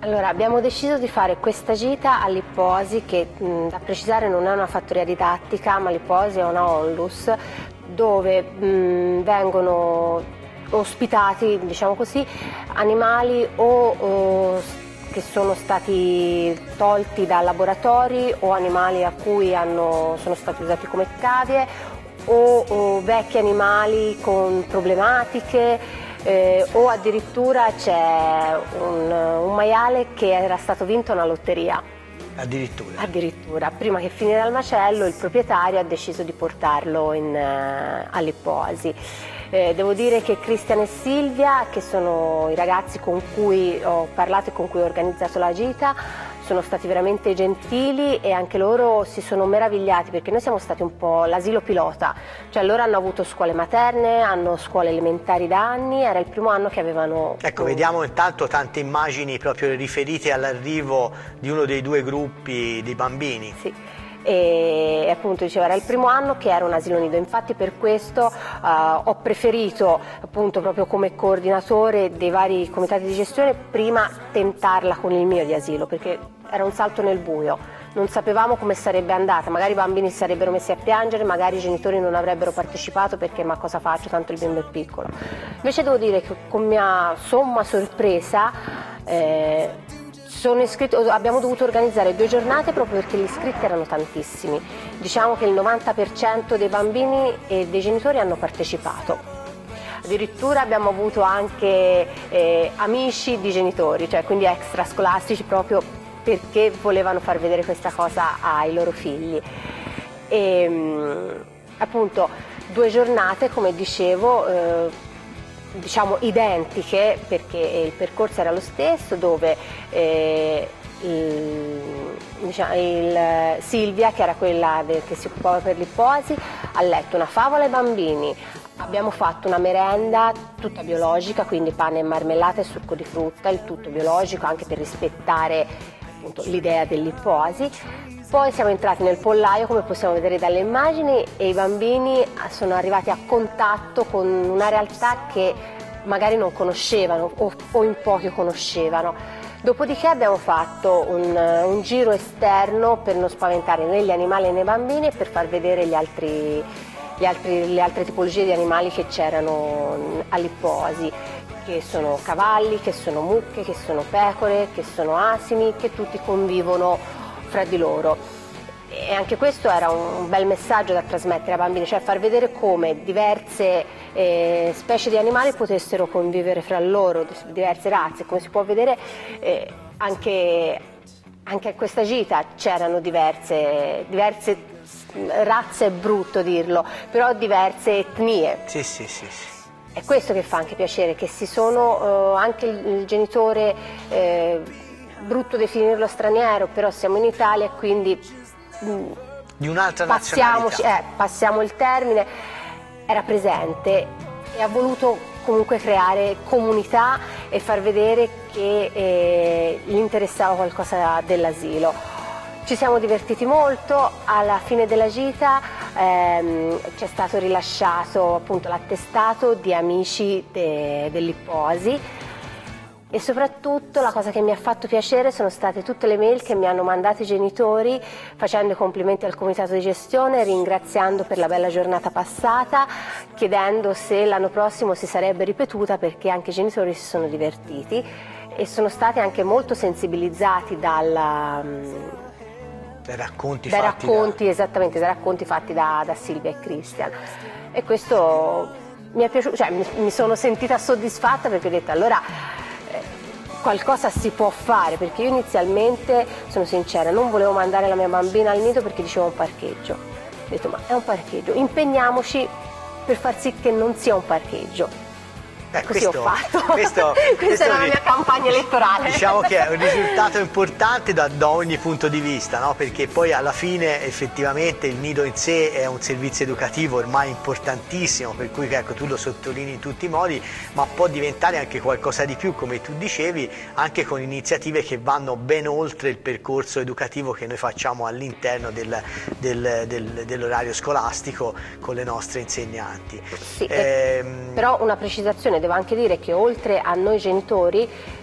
Allora, abbiamo deciso di fare questa gita all'Ipposi, che da precisare non è una fattoria didattica, ma l'Ipposi è una onlus dove vengono ospitati, diciamo così, animali o che sono stati tolti da laboratori o animali a cui sono stati usati come cavie o vecchi animali con problematiche. O addirittura c'è un maiale che era stato vinto una lotteria. Addirittura, prima che finisse al macello il proprietario ha deciso di portarlo all'Ipposi. Devo dire che Cristian e Silvia, che sono i ragazzi con cui ho parlato e con cui ho organizzato la gita, sono stati veramente gentili e anche loro si sono meravigliati, perché noi siamo stati un po' l'asilo pilota, cioè loro hanno avuto scuole materne, hanno scuole elementari da anni, era il primo anno che avevano... Ecco, vediamo intanto tante immagini proprio riferite all'arrivo di uno dei due gruppi di bambini. Sì. E appunto diceva era il primo anno che era un asilo nido, infatti per questo ho preferito appunto proprio come coordinatore dei vari comitati di gestione prima tentarla con il mio di asilo, perché era un salto nel buio, non sapevamo come sarebbe andata, magari i bambini si sarebbero messi a piangere, magari i genitori non avrebbero partecipato perché ma cosa faccio, tanto il bimbo è piccolo. Invece devo dire che con mia somma sorpresa abbiamo dovuto organizzare 2 giornate proprio perché gli iscritti erano tantissimi. Diciamo che il 90% dei bambini e dei genitori hanno partecipato. Addirittura abbiamo avuto anche amici di genitori, cioè quindi extrascolastici proprio perché volevano far vedere questa cosa ai loro figli. E appunto 2 giornate, come dicevo, diciamo identiche, perché il percorso era lo stesso, dove Silvia, che era quella che si occupava per l'Ipposi, ha letto una favola ai bambini, abbiamo fatto una merenda tutta biologica, quindi pane e marmellata e succo di frutta, il tutto biologico anche per rispettare appunto l'idea dell'Ipposi. Poi siamo entrati nel pollaio, come possiamo vedere dalle immagini, e i bambini sono arrivati a contatto con una realtà che magari non conoscevano o in pochi conoscevano. Dopodiché abbiamo fatto un giro esterno per non spaventare né gli animali né i bambini e per far vedere le altre tipologie di animali che c'erano all'Ipposi, che sono cavalli, che sono mucche, che sono pecore, che sono asini, che tutti convivono fra di loro. E anche questo era un bel messaggio da trasmettere ai bambini, cioè far vedere come diverse specie di animali potessero convivere fra loro, diverse razze. Come si può vedere anche a questa gita c'erano diverse razze, è brutto dirlo, però diverse etnie. Sì, sì, sì, sì. È questo che fa anche piacere, che si sono anche il genitore, brutto definirlo straniero, però siamo in Italia e quindi di un'altra nazionalità. Passiamo il termine, era presente e ha voluto comunque creare comunità e far vedere che gli interessava qualcosa dell'asilo. Ci siamo divertiti molto, alla fine della gita c'è stato rilasciato appunto l'attestato di amici dell'Ipposi. E soprattutto la cosa che mi ha fatto piacere sono state tutte le mail che mi hanno mandato i genitori facendo i complimenti al comitato di gestione, ringraziando per la bella giornata passata, chiedendo se l'anno prossimo si sarebbe ripetuta, perché anche i genitori si sono divertiti e sono stati anche molto sensibilizzati dai racconti fatti da Silvia e Cristian. E questo mi è piaciuto, cioè mi sono sentita soddisfatta, perché ho detto allora qualcosa si può fare, perché io inizialmente, sono sincera, non volevo mandare la mia bambina al nido perché diceva un parcheggio. Ho detto ma è un parcheggio, impegniamoci per far sì che non sia un parcheggio. Così ho fatto. Questa era la mia campagna elettorale. Diciamo che è un risultato importante da ogni punto di vista, no? Perché poi alla fine effettivamente il nido in sé è un servizio educativo ormai importantissimo, per cui ecco, tu lo sottolinei in tutti i modi, ma può diventare anche qualcosa di più, come tu dicevi, anche con iniziative che vanno ben oltre il percorso educativo che noi facciamo all'interno dell'orario scolastico con le nostre insegnanti. Sì, però una precisazione, devo anche dire che oltre a noi genitori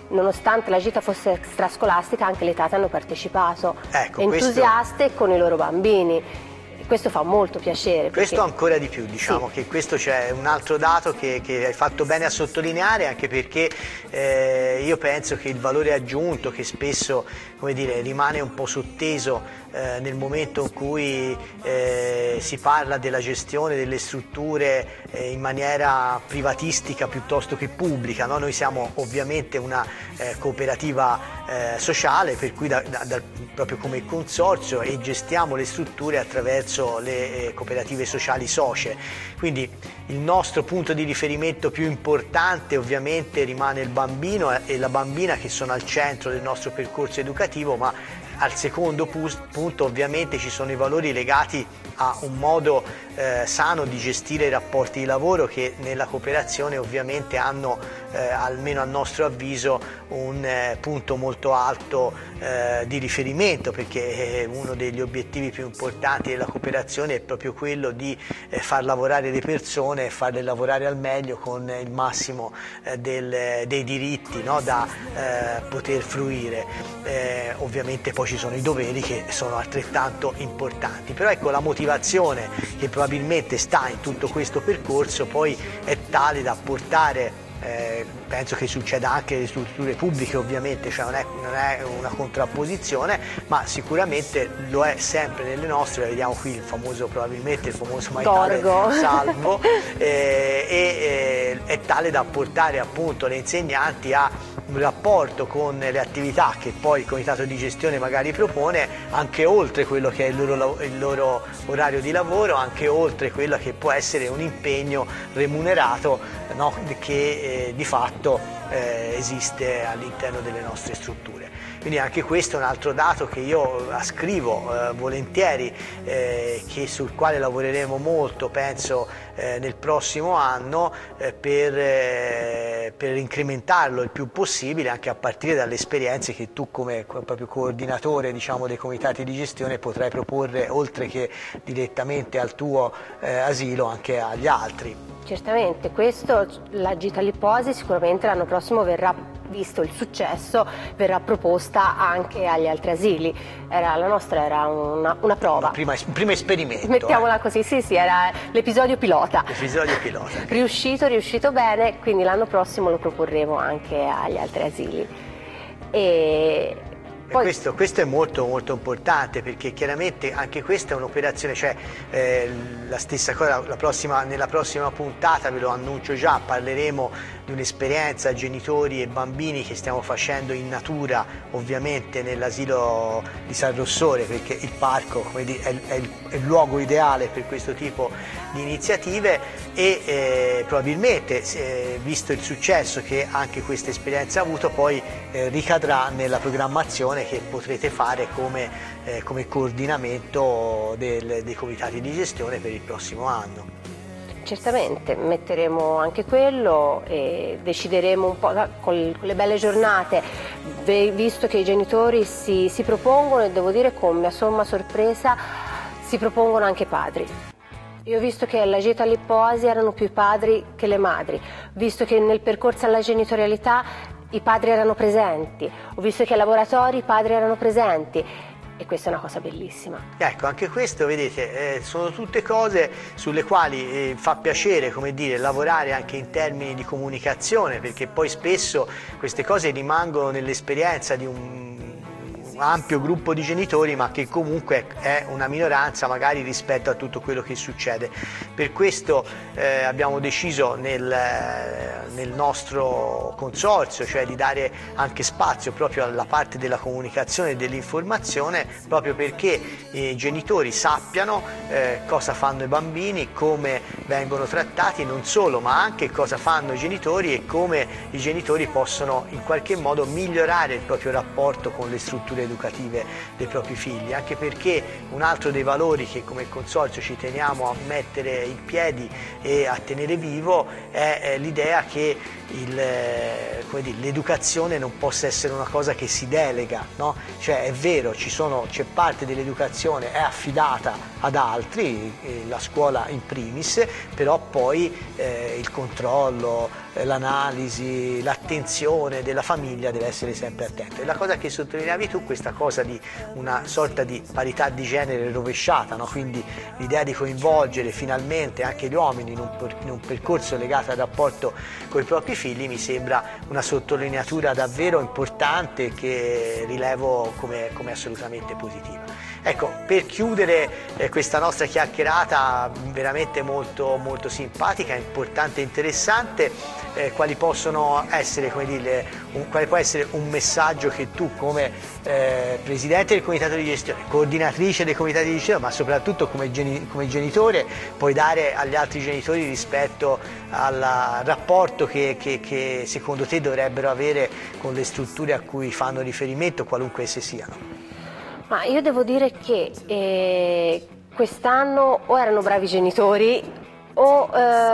nonostante la gita fosse extrascolastica, anche le tate hanno partecipato, ecco, entusiaste con i loro bambini. Questo fa molto piacere. Questo ancora di più, diciamo, sì, che questo c'è un altro dato che hai fatto bene a sottolineare, anche perché io penso che il valore aggiunto che spesso, come dire, rimane un po' sotteso nel momento in cui si parla della gestione delle strutture in maniera privatistica piuttosto che pubblica, no? Noi siamo ovviamente una cooperativa sociale, per cui proprio come consorzio, e gestiamo le strutture attraverso le cooperative sociali socie, quindi il nostro punto di riferimento più importante ovviamente rimane il bambino e la bambina, che sono al centro del nostro percorso educativo, ma al secondo punto ovviamente ci sono i valori legati a un modo sano di gestire i rapporti di lavoro, che nella cooperazione ovviamente hanno, almeno a nostro avviso, un punto molto alto di riferimento, perché uno degli obiettivi più importanti della cooperazione è proprio quello di far lavorare le persone e farle lavorare al meglio con il massimo dei diritti, no, da poter fruire. Ovviamente poi ci sono i doveri, che sono altrettanto importanti, però ecco, la motivazione che probabilmente sta in tutto questo percorso poi è tale da portare, penso che succeda anche nelle strutture pubbliche ovviamente, cioè non è una contrapposizione, ma sicuramente lo è sempre nelle nostre. Vediamo qui probabilmente il famoso maitale salvo, è tale da portare appunto le insegnanti a un rapporto con le attività che poi il comitato di gestione magari propone, anche oltre quello che è il loro orario di lavoro, anche oltre quello che può essere un impegno remunerato, no, che di fatto esiste all'interno delle nostre strutture. Quindi anche questo è un altro dato che io ascrivo volentieri, sul quale lavoreremo molto, penso, nel prossimo anno, per incrementarlo il più possibile, anche a partire dalle esperienze che tu come proprio coordinatore, diciamo, dei comitati di gestione potrai proporre, oltre che direttamente al tuo asilo, anche agli altri. Certamente, la gita all'Ipposi sicuramente l'anno prossimo verrà, visto il successo, verrà proposta anche agli altri asili. La nostra era una prova. Un primo esperimento. Mettiamola così, sì, era l'episodio pilota. L'episodio pilota. Riuscito bene, quindi l'anno prossimo lo proporremo anche agli altri asili. Poi... Questo è molto molto importante, perché chiaramente anche questa è un'operazione, cioè la stessa cosa nella prossima puntata, ve lo annuncio già, parleremo di un'esperienza genitori e bambini che stiamo facendo in natura, ovviamente nell'asilo di San Rossore, perché il parco, come dire, è il luogo ideale per questo tipo di iniziative, e probabilmente, visto il successo che anche questa esperienza ha avuto, poi ricadrà nella programmazione che potrete fare come coordinamento dei comitati di gestione per il prossimo anno. Certamente, metteremo anche quello e decideremo un po' con le belle giornate, visto che i genitori si propongono, e devo dire con mia somma sorpresa si propongono anche i padri. Io ho visto che alla gita all'Ipposi erano più i padri che le madri, visto che nel percorso alla genitorialità i padri erano presenti, ho visto che ai laboratori i padri erano presenti, e questa è una cosa bellissima. Ecco, anche questo, vedete, sono tutte cose sulle quali fa piacere, come dire, lavorare anche in termini di comunicazione, perché poi spesso queste cose rimangono nell'esperienza di un ampio gruppo di genitori, ma che comunque è una minoranza magari rispetto a tutto quello che succede. Per questo abbiamo deciso nel nostro consorzio, cioè di dare anche spazio proprio alla parte della comunicazione e dell'informazione, proprio perché i genitori sappiano cosa fanno i bambini, come vengono trattati, non solo, ma anche cosa fanno i genitori e come i genitori possono in qualche modo migliorare il proprio rapporto con le strutture educative dei propri figli, anche perché un altro dei valori che come consorzio ci teniamo a mettere in piedi e a tenere vivo è l'idea che l'educazione non possa essere una cosa che si delega, no? Cioè è vero, c'è parte dell'educazione è affidata ad altri, la scuola in primis, però poi il controllo, l'analisi, l'attenzione della famiglia deve essere sempre attento. E la cosa che sottolineavi tu, questa cosa di una sorta di parità di genere rovesciata, no? Quindi l'idea di coinvolgere finalmente anche gli uomini in un percorso legato al rapporto con i propri figli, mi sembra una sottolineatura davvero importante che rilevo come assolutamente positiva. Ecco, per chiudere questa nostra chiacchierata veramente molto, molto simpatica, importante e interessante, quali possono essere, come dire, quale può essere un messaggio che tu come presidente del comitato di gestione, coordinatrice del comitato di gestione, ma soprattutto come genitore, puoi dare agli altri genitori rispetto al rapporto che secondo te dovrebbero avere con le strutture a cui fanno riferimento, qualunque esse siano? Ma io devo dire che quest'anno o erano bravi genitori o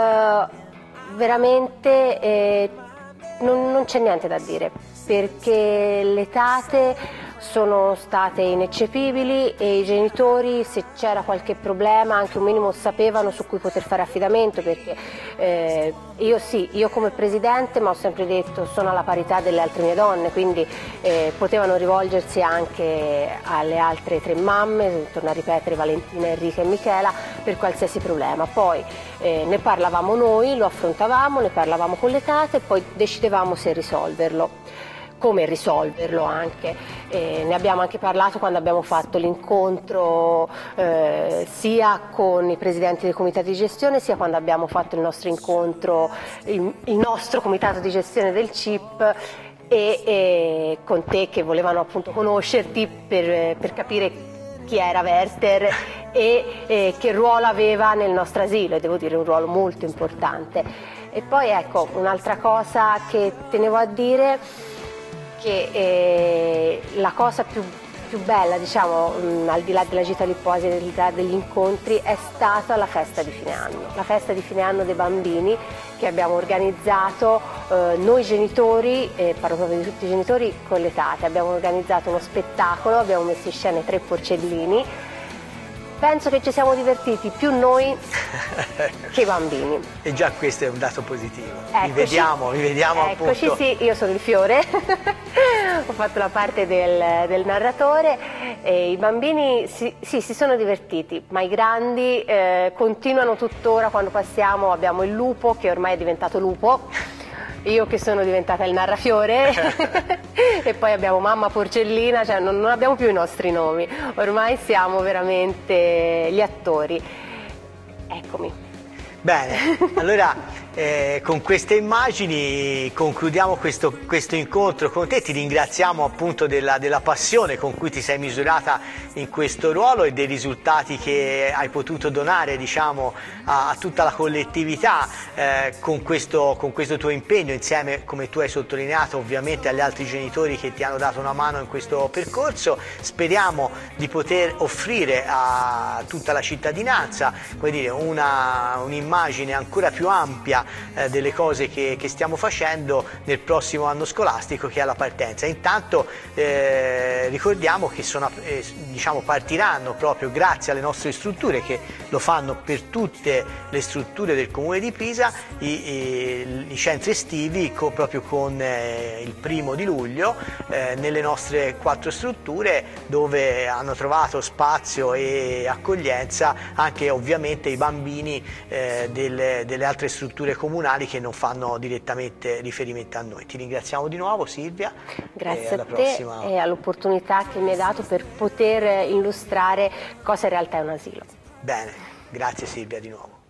veramente non c'è niente da dire, perché le tate sono state ineccepibili e i genitori, se c'era qualche problema, anche un minimo sapevano su cui poter fare affidamento, perché io come presidente, ma ho sempre detto, sono alla parità delle altre mie donne, quindi potevano rivolgersi anche alle altre 3 mamme, torno a ripetere Valentina, Enrica e Michela, per qualsiasi problema. Poi ne parlavamo noi, lo affrontavamo, ne parlavamo con le tate e poi decidevamo se risolverlo. Come risolverlo anche. Ne abbiamo anche parlato quando abbiamo fatto l'incontro sia con i presidenti del comitato di gestione, sia quando abbiamo fatto il nostro incontro, il nostro comitato di gestione del CIP, e con te, che volevano appunto conoscerti per capire chi era Werther e che ruolo aveva nel nostro asilo, e devo dire un ruolo molto importante. E poi ecco, un'altra cosa che tenevo a dire, che la cosa più bella, diciamo, al di là della gita all'Ipposi, al di là degli incontri, è stata la festa di fine anno. La festa di fine anno dei bambini che abbiamo organizzato noi genitori, parlo proprio di tutti i genitori, con le tate. Abbiamo organizzato uno spettacolo, abbiamo messo in scena 3 porcellini. Penso che ci siamo divertiti più noi che i bambini. E già questo è un dato positivo. Eccoci, vi vediamo eccoci, appunto. sì, io sono il fiore, ho fatto la parte del narratore, e i bambini si sono divertiti, ma i grandi continuano tuttora. Quando passiamo abbiamo il lupo, che ormai è diventato lupo, io che sono diventata il narrafiore e poi abbiamo mamma porcellina, cioè non abbiamo più i nostri nomi, ormai siamo veramente gli attori. Eccomi. Bene, allora con queste immagini concludiamo questo incontro con te. Ti ringraziamo appunto della passione con cui ti sei misurata in questo ruolo e dei risultati che hai potuto donare, diciamo, a tutta la collettività con questo tuo impegno, insieme, come tu hai sottolineato, ovviamente agli altri genitori che ti hanno dato una mano in questo percorso. Speriamo di poter offrire a tutta la cittadinanza, come dire, un'immagine ancora più ampia delle cose che stiamo facendo nel prossimo anno scolastico, che è la partenza. Intanto ricordiamo che diciamo, partiranno proprio grazie alle nostre strutture, che lo fanno per tutte le strutture del Comune di Pisa, i centri estivi proprio con il 1° di luglio nelle nostre 4 strutture, dove hanno trovato spazio e accoglienza anche ovviamente i bambini delle altre strutture comunali che non fanno direttamente riferimento a noi. Ti ringraziamo di nuovo, Silvia. Grazie a te e all'opportunità che mi hai dato per poter illustrare cosa in realtà è un asilo. Bene, grazie Silvia di nuovo.